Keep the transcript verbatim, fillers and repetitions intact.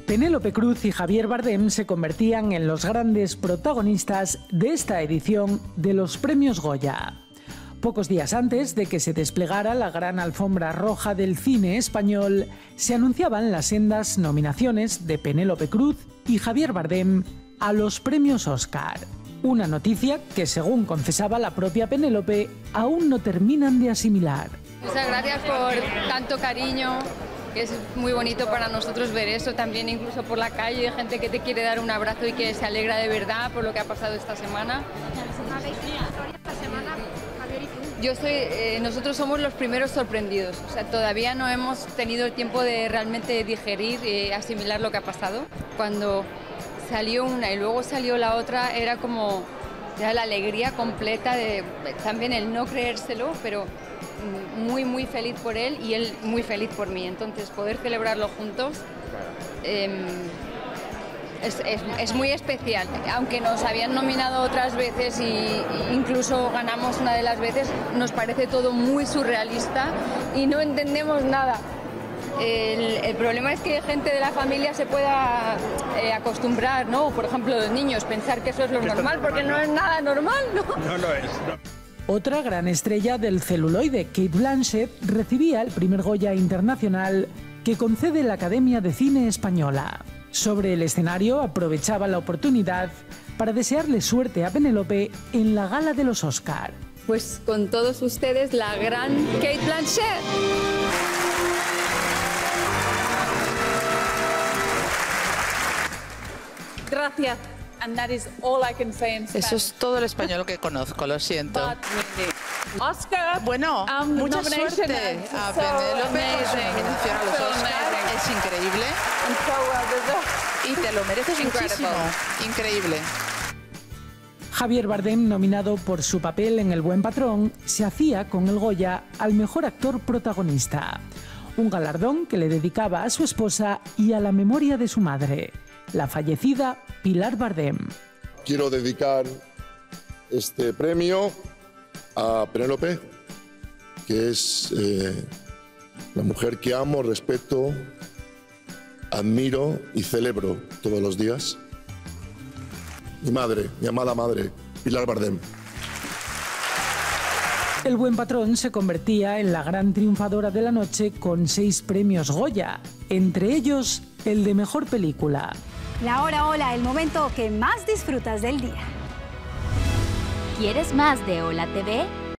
Penélope Cruz y Javier Bardem se convertían en los grandes protagonistas de esta edición de los Premios Goya. Pocos días antes de que se desplegara la gran alfombra roja del cine español, se anunciaban las sendas nominaciones de Penélope Cruz y Javier Bardem a los Premios Oscar. Una noticia que, según confesaba la propia Penélope, aún no terminan de asimilar. Muchas gracias por tanto cariño, que es muy bonito para nosotros ver eso, también incluso por la calle, gente que te quiere dar un abrazo y que se alegra de verdad por lo que ha pasado esta semana. Yo soy, eh, nosotros somos los primeros sorprendidos, o sea, todavía no hemos tenido el tiempo de realmente digerir y asimilar lo que ha pasado. Cuando salió una y luego salió la otra, era como ya la alegría completa, de también el no creérselo, pero muy, muy feliz por él y él muy feliz por mí. Entonces, poder celebrarlo juntos eh, es, es, es muy especial. Aunque nos habían nominado otras veces e incluso ganamos una de las veces, nos parece todo muy surrealista y no entendemos nada. El, el problema es que gente de la familia se pueda eh, acostumbrar, ¿no? Por ejemplo, los niños, pensar que eso es lo normal, porque no es nada normal, ¿no? No lo es, no. Otra gran estrella del celuloide, Cate Blanchett, recibía el primer Goya internacional que concede la Academia de Cine Española. Sobre el escenario aprovechaba la oportunidad para desearle suerte a Penélope en la gala de los Oscar. Pues con todos ustedes, la gran Cate Blanchett. Gracias. And that is all I can say in Spanish. Eso es todo el español que conozco, lo siento. Oscar. Bueno, um, mucha suerte a so Penélope por su amazing. nominación a los So Oscar. amazing. Es increíble. And so well deserved. Y te lo mereces muchísimo. Increíble. Javier Bardem, nominado por su papel en El Buen Patrón, se hacía con el Goya al mejor actor protagonista. Un galardón que le dedicaba a su esposa y a la memoria de su madre, la fallecida Pilar Bardem. Quiero dedicar este premio a Penélope, que es eh, la mujer que amo, respeto, admiro y celebro todos los días. Mi madre, mi amada madre, Pilar Bardem. El Buen Patrón se convertía en la gran triunfadora de la noche con seis premios Goya, entre ellos el de Mejor Película. La hora hola, el momento que más disfrutas del día. ¿Quieres más de Hola T V?